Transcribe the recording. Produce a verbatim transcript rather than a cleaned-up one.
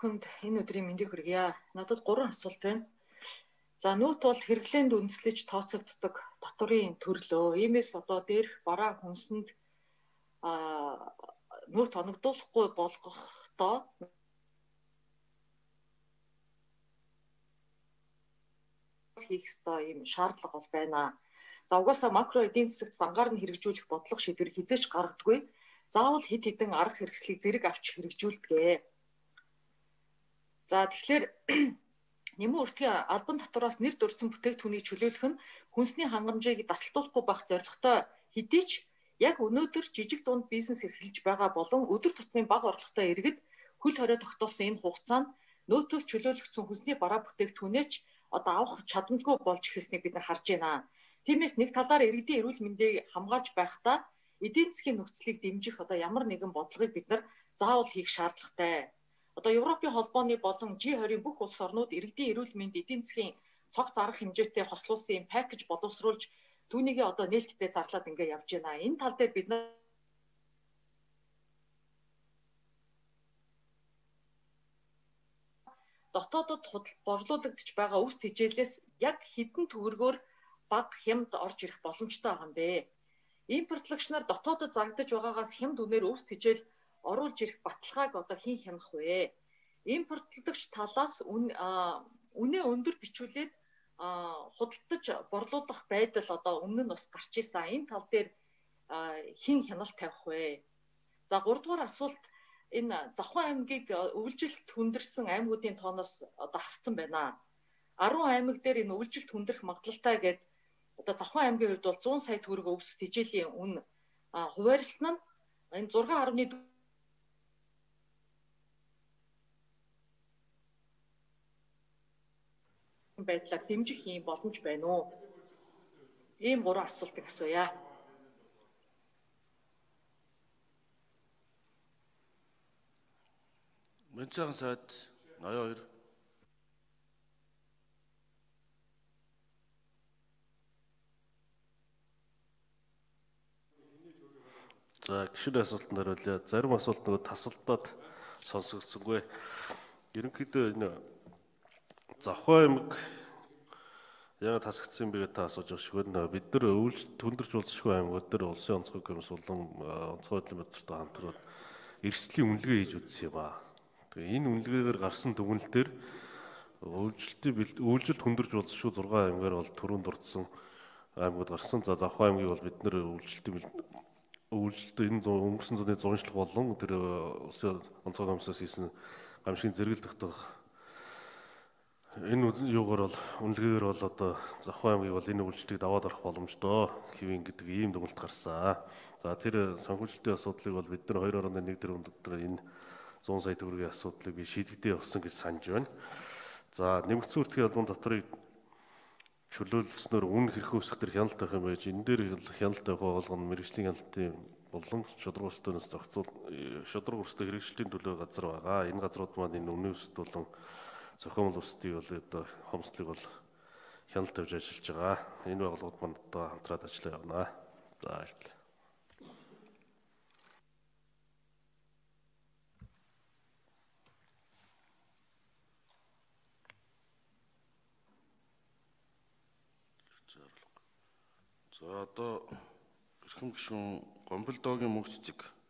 бүхэнд энэ өдрийн мэндийг хүргье. Надад гурван асуулт байна. За нүүт бол хэрэглээнд үндэслэж тооцогддог татврын төрлөө. Иймээс одоо дээрх бараа хүнсэнд аа нүүт оногдуулахгүй болгохдоо хийх ёстой юм шаардлага бол байна. За угаасаа макро эдийн засагт ангаар нь хэрэгжүүлэх бодлого шийдвэр хизээч гаргадаггүй. Заавал хэд хэдэн арга хэрэгслийг зэрэг авч хэрэгжүүлдэг. За тэгэхээр нэмэн өртгийн албан татвараас нэр дурдсан бүтээгдэхүүнийг чөлөөлөх нь хүнсний хангамжийг дасалтуулахгүй байх зорилготой хэдий ч яг өнөөдөр жижиг дунд бизнес эрхэлж байгаа болон өдөр тутмын бага орлоготой иргэд хөл хорой тогтоосон энэ хугацаанд нөөтөөс чөлөөлөгдсөн хүнсний бараа бүтээгдэхүүнээ ч одоо авах чадамжгүй болж эхэлснийг бид нар харж байна. Тиймээс нэг талаар иргэдийн эрүүл мэндийг хамгаалж байхдаа эдийн засгийн нөхцөлийг дэмжих одоо ямар нэгэн бодлогыг бид нар заавал хийх шаардлагатай. Одоо Европын холбооны болон Жи двадцать бүх улс орнууд иргэдийн эрүүл мэнд эдийн засгийн цогц арга хэмжээтэй хослуулсан пакэж боловсруулж түүнийгээ одоо нээлттэй зарлаад ингээд явж байна. Энэ тал дээр бид нар дотоодод борлуулагдж байгаа үс тэжээлээс яг хэдэн төгрөгөөр бага хямд орж ирэх боломжтой байгаа юм бэ? Импортлагч нар дотоодод зарагдаж байгаагаас хямд үнээр үс тэжээл оруулж ирэх баталгааг одоо хэн хянах вэ? Импортлагч талаас үнэ өндөр бичүүлээд худалдаж борлуулах байдал одоо өмнө нь бас гарч ирсэн. Энэ тал дээр хэн хяналт тавих вэ? За гуравдугаар асуулт энэ Завхан аймгийг өвлжилт хүндэрсэн аймагуудын тооноос одоо хассан байна. арван аймаг дээр энэ өвлжилт хүндрэх магадлалтай гэдэг одоо Завхан аймгийн хувьд бол зуун сая төгрөг өвс тэжээлийн үн хуваарлсан нь энэ зургаан харны байдлаар дэмжих юм боломж байна уу? Ийм гурван асуултыг асууя. Мөнцөгийн сайд ноён хоёр. За гişүн асуултанд хариулъя. Зарим асуулт нөгөө тасалдаад сонсогдсонгүй. Ерөнхийдөө энэ Завхан аймаг яг тасагдсан бэ гэж та асууж байгаа шиг байна. Бид нар өвлжилт хүндэрч болзошгүй аймагуд дээр улсын онцгой комисс болон онцгой байдлын бодолтой хамтраад эрсдлийн үнэлгээ хийж үзсэн юм аа. Тэгээ энэ үнэлгээгээр гарсан дүгнэлтээр өвлжилтийн өвлжилт хүндэрч болзошгүй зургаан аймгаар бол түрүүнд дурдсан аймагуд гарсан. За Завхан аймгийг бол бид нар өвлжилтийн өвлжилт энэ өнгөрсөн зууны зуншлах болон тэр улсын онцгой комиссаас хийсэн гамшигын зэрэгэл тогтоох энэ юугаар бол үнэлгээгээр бол одоо Завхан аймгийг бол энэ өвлжилтийг даваад орох боломжтой хэвэн гэдэг ийм дүгнэлт гарсан. За тэр санхүүжилтийн асуудлыг бол бид нар хоёр орны нэг дөрөв дотор энэ зуун сая төгрөгийн асуудлыг би шийдэгдээ явсан гэж санаж байна. За нэмэгдсэн үртгийн албан татварыг чөлөөлснөөр үн хэрхэн өсөх төр хяналт авах юм байж энэ дээр хяналт авах болгоно мэргэжлийн хяналтын болон шудраг өрсөлдөөнөөс зохицуул шудраг өрсөлдөө хэрэгжлийн төлөө газар байгаа. Энэ газрууд маань энэ үнийн өсөлт болон зохиомл өсөлтийг бол одоо хомсдлыг бол хяналт тавьж ажиллаж байгаа. Энэ байгууллагууд маань одоо хамтраад ажиллаа явна. За баярлалаа. За одоо эрхэм гишүүн Гомболдоогийн мөнх цэцэг